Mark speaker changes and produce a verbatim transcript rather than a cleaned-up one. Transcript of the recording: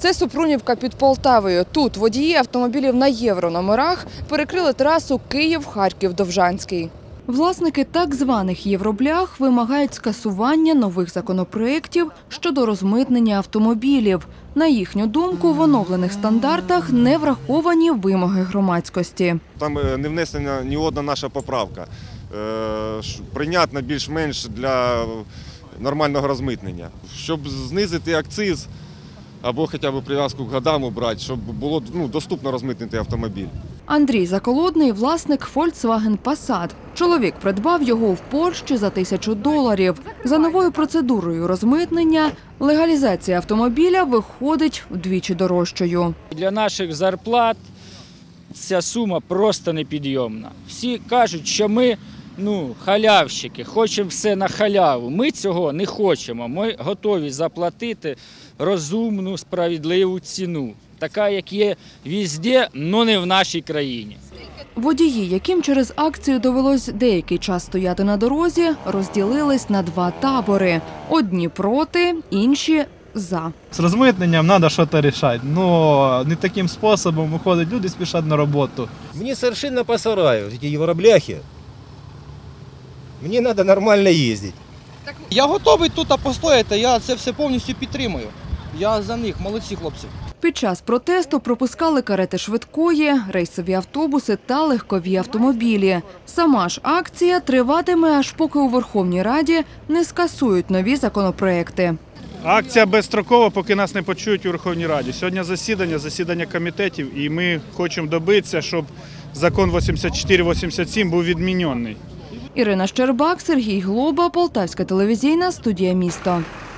Speaker 1: Це Супрунівка під Полтавою. Тут водії автомобілів на єврономерах перекрили трасу Київ-Харків-Довжанський. Власники так званих євроблях вимагають скасування нових законопроєктів щодо розмитнення автомобілів. На їхню думку, в оновлених стандартах не враховані вимоги громадськості.
Speaker 2: Там не внесена ні одна наша поправка. Прийнятна більш-менш для нормального розмитнення. Щоб знизити акциз або хоча б прив'язку к годам убрати, щоб було ну, доступно розмитнити автомобіль.
Speaker 1: Андрій Заколодний – власник Volkswagen Passat. Чоловік придбав його в Польщі за тисячу доларів. За новою процедурою розмитнення легалізація автомобіля виходить вдвічі дорожчою.
Speaker 3: Для наших зарплат ця сума просто непідйомна. Всі кажуть, що ми ну, халявщики, хочемо все на халяву. Ми цього не хочемо. Ми готові заплатити розумну, справедливу ціну. Така, як є везде, але не в нашій країні.
Speaker 1: Водії, яким через акцію довелось деякий час стояти на дорозі, розділились на два табори. Одні проти, інші за.
Speaker 4: З розмитненням треба щось вирішати, але не таким способом виходить, люди спішать на роботу.
Speaker 5: Мені совершенно по сараю, ці євробляхи. Мені треба нормально їздити.
Speaker 6: Я готовий тут постояти, я це все повністю підтримую. Я за них, молодці хлопці.
Speaker 1: Під час протесту пропускали карети швидкої, рейсові автобуси та легкові автомобілі. Сама ж акція триватиме, аж поки у Верховній Раді не скасують нові законопроекти.
Speaker 7: Акція безстрокова, поки нас не почують у Верховній Раді. Сьогодні засідання, засідання комітетів, і ми хочемо добитися, щоб закон вісімдесят чотири вісімдесят сім був відмінений.
Speaker 1: Ірина Щербак, Сергій Глоба, Полтавська телевізійна студія «Місто».